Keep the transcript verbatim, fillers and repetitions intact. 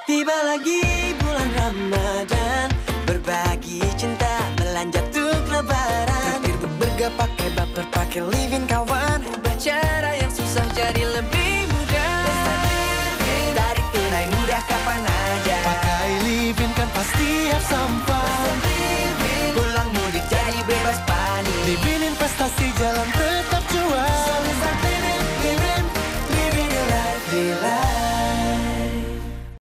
Tiba lagi bulan Ramadan, berbagi cinta, belanja untuk lebaran. Tertidur bergak pakai baper, pakai living kawan. Ubah cara yang susah jadi lebih mudah. Tarik tunai mudah kapan aja. Pakai living kan pasti have sampan. Pulang mudik jadi bebas panik. Living investasi jalan terus.